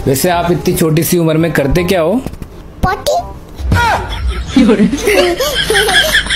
वैसे आप इतनी छोटी सी उम्र में करते क्या हो? पॉटी।